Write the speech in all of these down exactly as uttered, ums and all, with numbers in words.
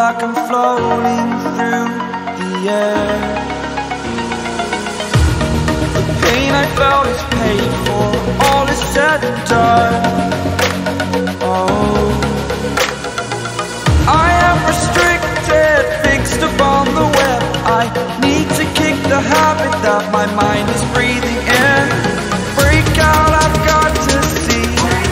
like I'm floating through the air. The pain I felt is paid for, all is said and done. Oh, I am restricted, fixed upon the web. I need to kick the habit that my mind is breathing in. Break out, I've got to see.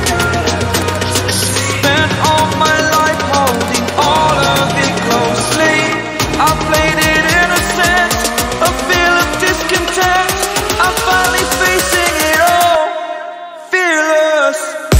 Spent all my life holding all of it closely. I played it innocent, a feel of discontent. I'm finally facing it all, fearless.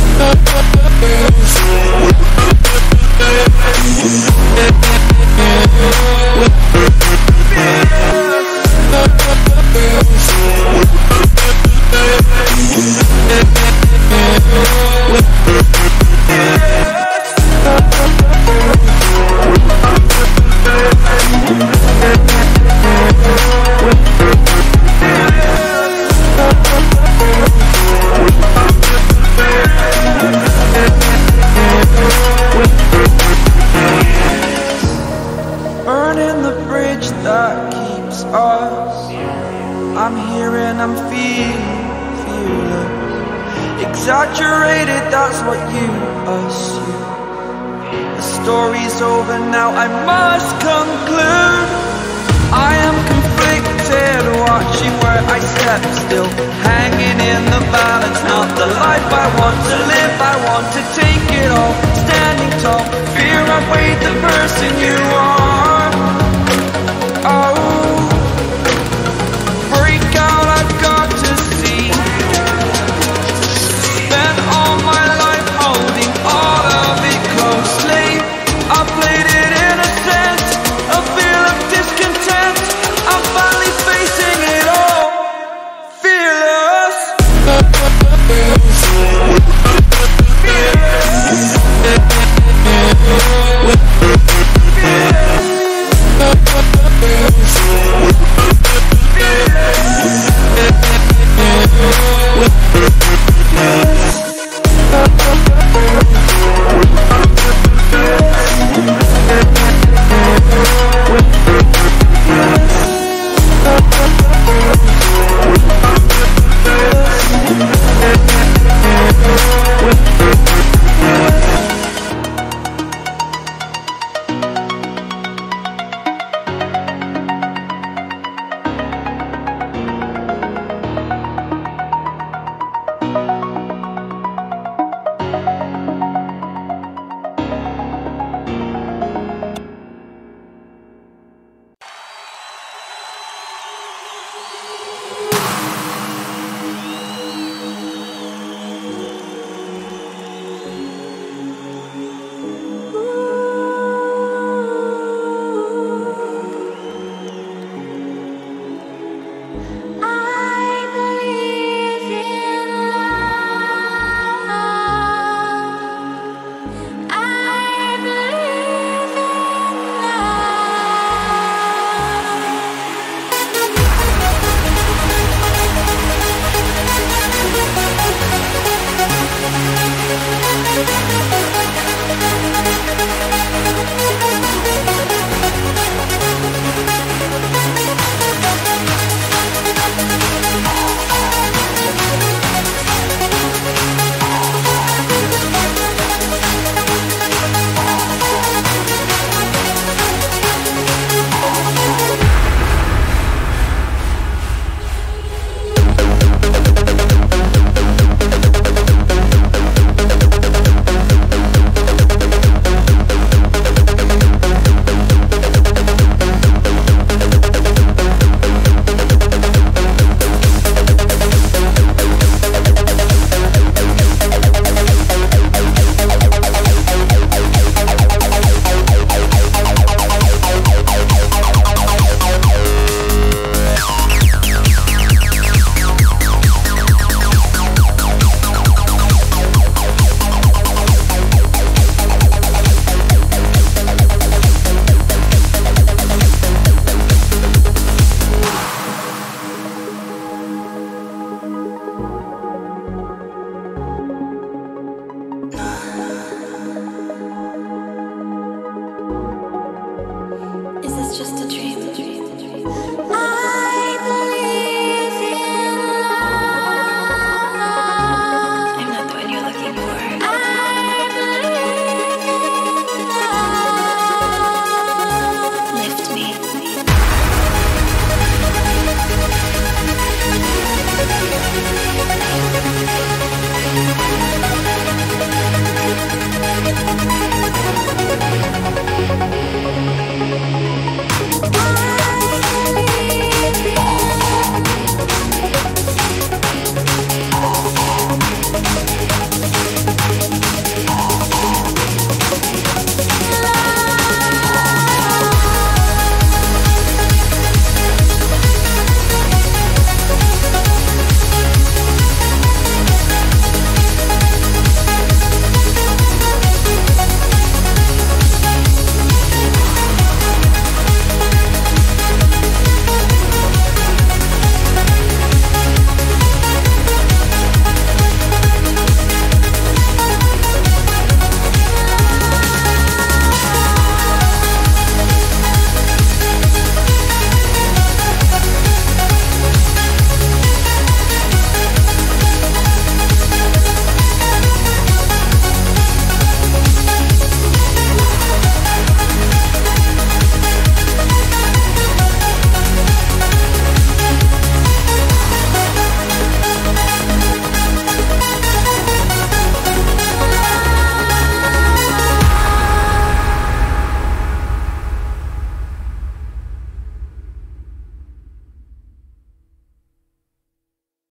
Burning the bridge that keeps us. I'm here and I'm feeling fearless. Exaggerated, that's what you assume. The story's over now, I must conclude. I am conflicted, watching where I step still, hanging in the balance. Not the life I want to live, I want to take it all. Standing tall, fear I've weighed the person you are.